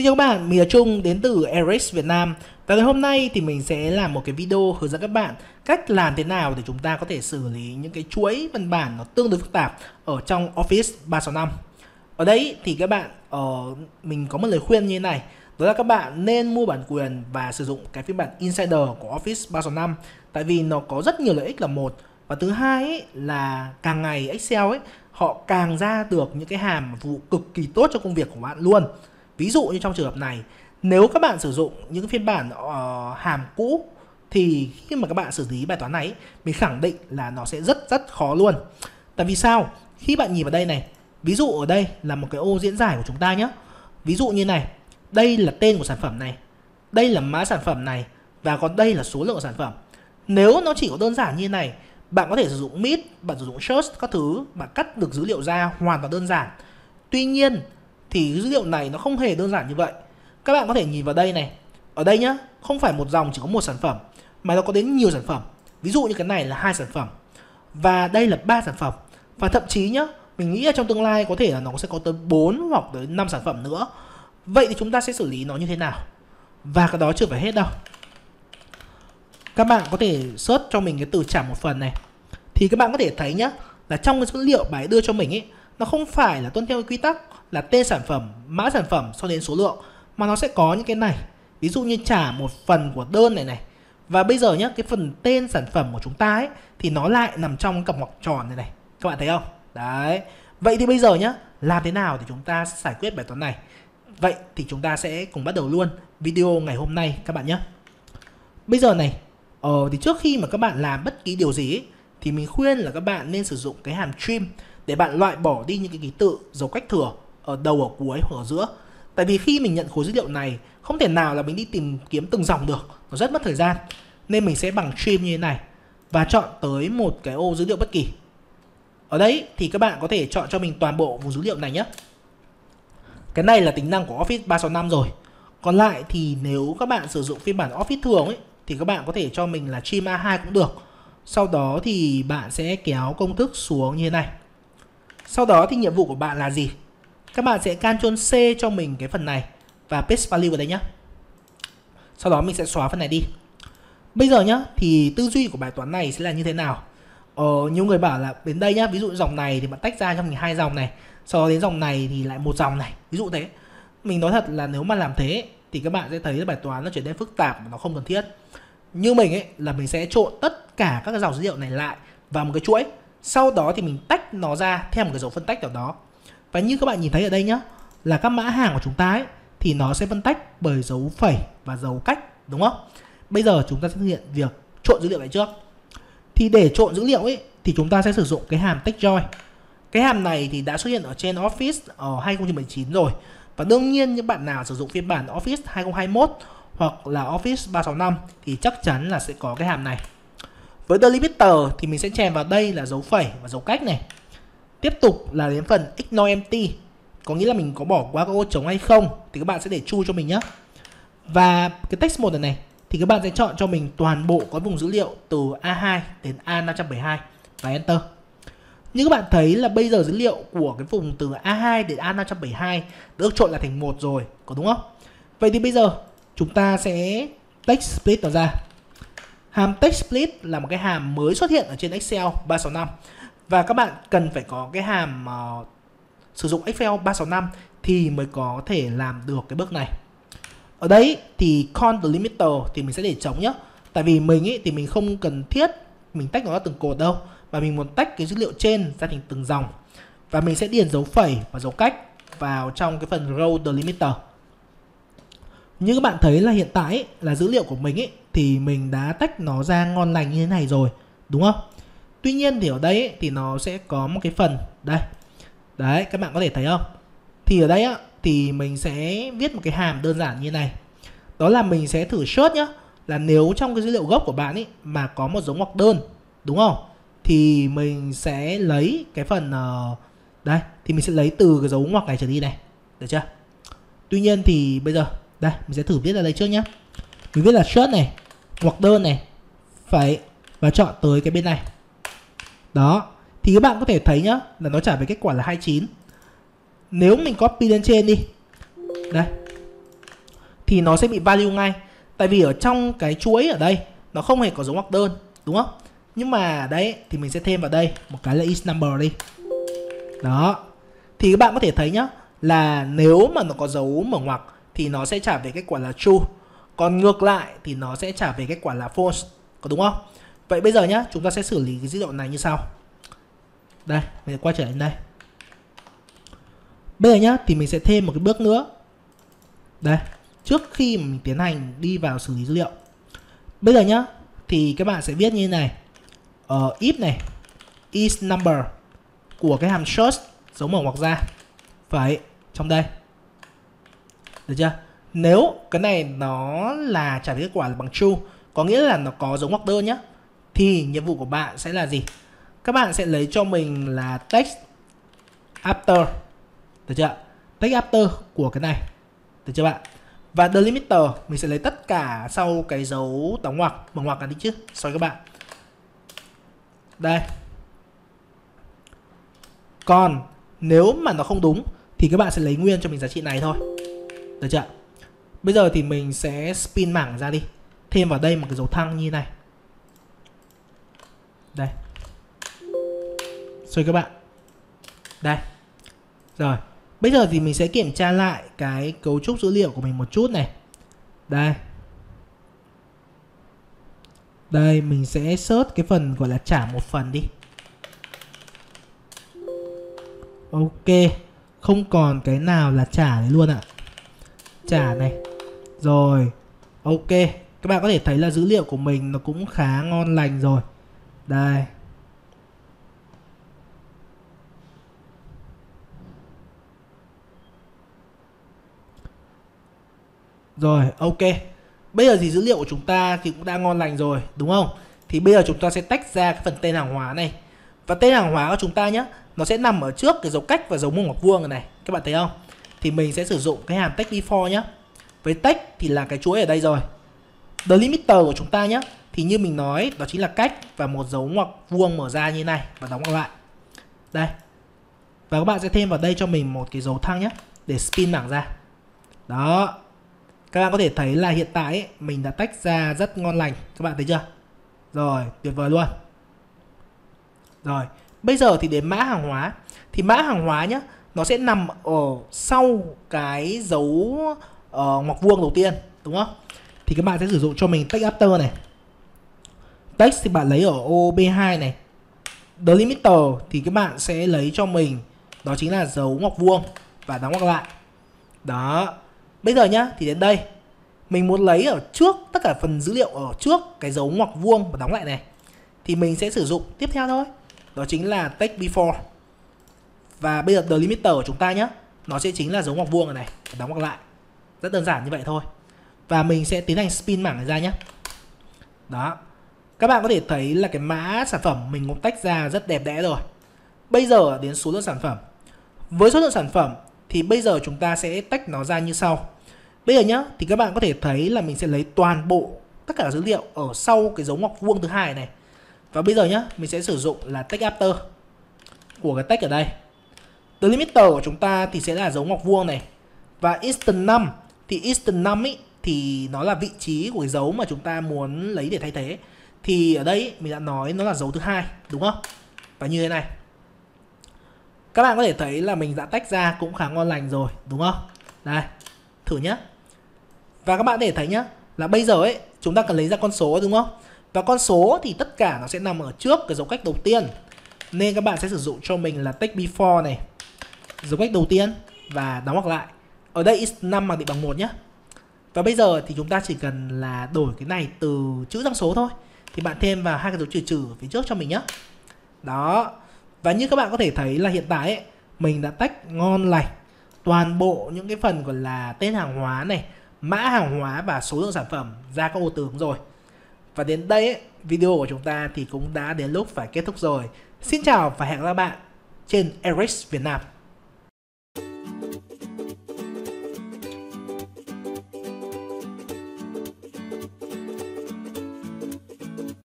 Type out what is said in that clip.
Xin chào các bạn, mình là Trung đến từ Airx Việt Nam. Và ngày hôm nay thì mình sẽ làm một cái video hướng dẫn các bạn cách làm thế nào để chúng ta có thể xử lý những cái chuỗi văn bản nó tương đối phức tạp ở trong Office 365. Ở đây thì các bạn mình có một lời khuyên như thế này, đó là các bạn nên mua bản quyền và sử dụng cái phiên bản Insider của Office 365, tại vì nó có rất nhiều lợi ích là một, và thứ hai ấy, là càng ngày Excel ấy họ càng ra được những cái hàm vụ cực kỳ tốt cho công việc của bạn luôn. Ví dụ như trong trường hợp này, nếu các bạn sử dụng những phiên bản hàm cũ thì khi mà các bạn xử lý bài toán này, mình khẳng định là nó sẽ rất khó luôn. Tại vì sao? Khi bạn nhìn vào đây này, ví dụ ở đây là một cái ô diễn giải của chúng ta nhé. Ví dụ như này, đây là tên của sản phẩm này, đây là mã sản phẩm này, và còn đây là số lượng của sản phẩm. Nếu nó chỉ có đơn giản như này, bạn có thể sử dụng Meet, bạn sử dụng Search các thứ, bạn cắt được dữ liệu ra hoàn toàn đơn giản. Tuy nhiên thì dữ liệu này nó không hề đơn giản như vậy. Các bạn có thể nhìn vào đây này, ở đây nhá, không phải một dòng chỉ có một sản phẩm mà nó có đến nhiều sản phẩm. Ví dụ như cái này là 2 sản phẩm và đây là 3 sản phẩm, và thậm chí nhá, mình nghĩ là trong tương lai có thể là nó sẽ có tới 4 hoặc tới 5 sản phẩm nữa. Vậy thì chúng ta sẽ xử lý nó như thế nào? Và cái đó chưa phải hết đâu. Các bạn có thể search cho mình cái từ trả một phần này, thì các bạn có thể thấy nhá, là trong cái dữ liệu bài đưa cho mình ấy, nó không phải là tuân theo cái quy tắc là tên sản phẩm, mã sản phẩm sau đến số lượng, mà nó sẽ có những cái này. Ví dụ như trả một phần của đơn này này. Và bây giờ nhá, cái phần tên sản phẩm của chúng ta ấy thì nó lại nằm trong cặp ngoặc tròn này này. Các bạn thấy không? Đấy. Vậy thì bây giờ nhá, làm thế nào để chúng ta giải quyết bài toán này? Vậy thì chúng ta sẽ cùng bắt đầu luôn video ngày hôm nay các bạn nhé. Bây giờ này, thì trước khi mà các bạn làm bất kỳ điều gì ấy, thì mình khuyên là các bạn nên sử dụng cái hàm trim để bạn loại bỏ đi những cái ký tự, dấu cách thừa ở đầu, ở cuối hoặc ở giữa. Tại vì khi mình nhận khối dữ liệu này, không thể nào là mình đi tìm kiếm từng dòng được, nó rất mất thời gian. Nên mình sẽ bằng trim như thế này và chọn tới một cái ô dữ liệu bất kỳ. Ở đấy thì các bạn có thể chọn cho mình toàn bộ vùng dữ liệu này nhé. Cái này là tính năng của Office 365 rồi. Còn lại thì nếu các bạn sử dụng phiên bản Office thường ấy, thì các bạn có thể cho mình là trim A2 cũng được. Sau đó thì bạn sẽ kéo công thức xuống như thế này. Sau đó thì nhiệm vụ của bạn là gì? Các bạn sẽ Ctrl C cho mình cái phần này và paste value vào đây nhé. Sau đó mình sẽ xóa phần này đi. Bây giờ nhá, thì tư duy của bài toán này sẽ là như thế nào? Nhiều người bảo là đến đây nhá, ví dụ dòng này thì bạn tách ra cho mình 2 dòng này, sau đó đến dòng này thì lại một dòng này, ví dụ thế. Mình nói thật là nếu mà làm thế thì các bạn sẽ thấy là bài toán nó trở nên phức tạp và nó không cần thiết. Như mình ấy là mình sẽ trộn tất cả các cái dòng dữ liệu này lại vào một cái chuỗi. Sau đó thì mình tách nó ra theo một cái dấu phân tách nào đó. Và như các bạn nhìn thấy ở đây nhá, là các mã hàng của chúng ta ấy thì nó sẽ phân tách bởi dấu phẩy và dấu cách, đúng không? Bây giờ chúng ta sẽ thực hiện việc trộn dữ liệu lại trước. Thì để trộn dữ liệu ấy thì chúng ta sẽ sử dụng cái hàm take join. Cái hàm này thì đã xuất hiện ở trên Office ở 2019 rồi. Và đương nhiên những bạn nào sử dụng phiên bản Office 2021 hoặc là Office 365 thì chắc chắn là sẽ có cái hàm này. Với delimiter thì mình sẽ chèn vào đây là dấu phẩy và dấu cách này. Tiếp tục là đến phần ignore empty, có nghĩa là mình có bỏ qua các ô trống hay không thì các bạn sẽ để true cho mình nhé. Và cái text mode này thì các bạn sẽ chọn cho mình toàn bộ các vùng dữ liệu từ A2 đến A572 và enter. Như các bạn thấy là bây giờ dữ liệu của cái vùng từ A2 đến A572 được trộn lại thành một rồi, có đúng không? Vậy thì bây giờ chúng ta sẽ text split nó ra. Hàm text split là một cái hàm mới xuất hiện ở trên Excel 365. Và các bạn cần phải có cái hàm sử dụng Excel 365 thì mới có thể làm được cái bước này. Ở đấy thì con delimiter thì mình sẽ để trống nhé. Tại vì mình ý, thì mình không cần thiết mình tách nó ra từng cột đâu, và mình muốn tách cái dữ liệu trên ra thành từng dòng. Và mình sẽ điền dấu phẩy và dấu cách vào trong cái phần row delimiter. Như các bạn thấy là hiện tại ý, là dữ liệu của mình ý, thì mình đã tách nó ra ngon lành như thế này rồi, đúng không? Tuy nhiên thì ở đây ấy, thì nó sẽ có một cái phần đây. Đấy, các bạn có thể thấy không? Thì ở đây á, thì mình sẽ viết một cái hàm đơn giản như này. Đó là mình sẽ thử search nhá, là nếu trong cái dữ liệu gốc của bạn ấy mà có một dấu ngoặc đơn, đúng không? Thì mình sẽ lấy cái phần đây, thì mình sẽ lấy từ cái dấu ngoặc này trở đi này. Được chưa? Tuy nhiên thì bây giờ đây, mình sẽ thử viết ra đây trước nhá. Mình viết là search này, ngoặc đơn này, phẩy và chọn tới cái bên này. Đó, thì các bạn có thể thấy nhá, là nó trả về kết quả là 29. Nếu mình copy lên trên đi. Đây. thì nó sẽ bị value ngay. Tại vì ở trong cái chuỗi ở đây nó không hề có dấu ngoặc đơn, đúng không? Nhưng mà đấy thì mình sẽ thêm vào đây một cái là is number đi. Đó. Thì các bạn có thể thấy nhá, là nếu mà nó có dấu mở ngoặc thì nó sẽ trả về kết quả là true. Còn ngược lại thì nó sẽ trả về kết quả là false. Có đúng không? Vậy bây giờ nhá, chúng ta sẽ xử lý cái dữ liệu này như sau. Đây, mình sẽ quay trở lại đây. Bây giờ nhá, thì mình sẽ thêm một cái bước nữa. Đây, trước khi mình tiến hành đi vào xử lý dữ liệu. Bây giờ nhá, thì các bạn sẽ viết như thế này. If này, is number của cái hàm search dấu mở ngoặc ra. Phải trong đây. Được chưa? Nếu cái này nó là trả về kết quả là bằng true, có nghĩa là nó có dấu ngoặc đơn nhá, thì nhiệm vụ của bạn sẽ là gì? Các bạn sẽ lấy cho mình là text after. Được chưa? Text after của cái này. Được chưa bạn? Và delimiter mình sẽ lấy tất cả sau cái dấu đóng ngoặc, mở ngoặc là đi chứ. Sorry các bạn. Đây. Còn nếu mà nó không đúng thì các bạn sẽ lấy nguyên cho mình giá trị này thôi. Được chưa? Bây giờ thì mình sẽ spin mảng ra đi. Thêm vào đây một cái dấu thăng như này. Đây. Rồi các bạn. Đây. Rồi. Bây giờ thì mình sẽ kiểm tra lại cái cấu trúc dữ liệu của mình một chút này. Đây. Đây, mình sẽ search cái phần gọi là trả một phần đi. Ok. Không còn cái nào là trả đấy luôn ạ. Trả này. Rồi. Ok. Các bạn có thể thấy là dữ liệu của mình nó cũng khá ngon lành rồi. Đây. Rồi, ok. Bây giờ thì dữ liệu của chúng ta thì cũng đã ngon lành rồi, đúng không? Thì bây giờ chúng ta sẽ tách ra cái phần tên hàng hóa này. Và tên hàng hóa của chúng ta nhé, nó sẽ nằm ở trước cái dấu cách và dấu vuông ngoặc vuông này. Các bạn thấy không? Thì mình sẽ sử dụng cái hàm text before nhé. Với text thì là cái chuỗi ở đây rồi. Delimiter của chúng ta nhé, thì như mình nói, đó chính là cách và một dấu ngoặc vuông mở ra như này và đóng ngoặc lại. Đây. Và các bạn sẽ thêm vào đây cho mình một cái dấu thăng nhé, để spin mảng ra. Đó. Các bạn có thể thấy là hiện tại ấy, mình đã tách ra rất ngon lành. Các bạn thấy chưa? Rồi, tuyệt vời luôn. Rồi, bây giờ thì đến mã hàng hóa. Thì mã hàng hóa nhé, nó sẽ nằm ở sau cái dấu ngoặc vuông đầu tiên, đúng không? Thì các bạn sẽ sử dụng cho mình text after này. Text thì bạn lấy ở ô B2 này. Delimiter thì các bạn sẽ lấy cho mình, đó chính là dấu ngoặc vuông và đóng ngoặc lại. Đó. Bây giờ nhá, thì đến đây mình muốn lấy ở trước tất cả phần dữ liệu ở trước cái dấu ngoặc vuông và đóng lại này, thì mình sẽ sử dụng tiếp theo thôi, đó chính là text before. Và bây giờ delimiter của chúng ta nhé, nó sẽ chính là dấu ngoặc vuông này và đóng ngoặc lại. Rất đơn giản như vậy thôi. Và mình sẽ tiến hành spin mảng này ra nhé. Đó. Các bạn có thể thấy là cái mã sản phẩm mình cũng tách ra rất đẹp đẽ rồi. Bây giờ đến số lượng sản phẩm. Với số lượng sản phẩm thì bây giờ chúng ta sẽ tách nó ra như sau. Bây giờ nhá, thì các bạn có thể thấy là mình sẽ lấy toàn bộ tất cả dữ liệu ở sau cái dấu ngoặc vuông thứ hai này. Và bây giờ nhá, mình sẽ sử dụng là text after của cái text ở đây. Delimiter của chúng ta thì sẽ là dấu ngoặc vuông này. Và instant num thì instant num ý, thì nó là vị trí của cái dấu mà chúng ta muốn lấy để thay thế. Thì ở đây ý, mình đã nói nó là dấu thứ hai, đúng không? Và như thế này. Các bạn có thể thấy là mình đã tách ra cũng khá ngon lành rồi, đúng không? Đây, thử nhé. Và các bạn có thể thấy nhé, là bây giờ ấy chúng ta cần lấy ra con số, đúng không? Và con số thì tất cả nó sẽ nằm ở trước cái dấu cách đầu tiên. Nên các bạn sẽ sử dụng cho mình là text before này, dấu cách đầu tiên và đóng ngoặc lại. Ở đây is 5 mặc định bằng 1 nhé. Và bây giờ thì chúng ta chỉ cần là đổi cái này từ chữ sang số thôi. Thì bạn thêm vào hai cái dấu trừ trừ phía trước cho mình nhé. Đó. Và như các bạn có thể thấy là hiện tại ấy, mình đã tách ngon lành toàn bộ những cái phần gọi là tên hàng hóa này, mã hàng hóa và số lượng sản phẩm ra các ô tướng rồi. Và đến đây ấy, video của chúng ta thì cũng đã đến lúc phải kết thúc rồi. Xin chào và hẹn gặp lại các bạn trên Airx Việt Nam.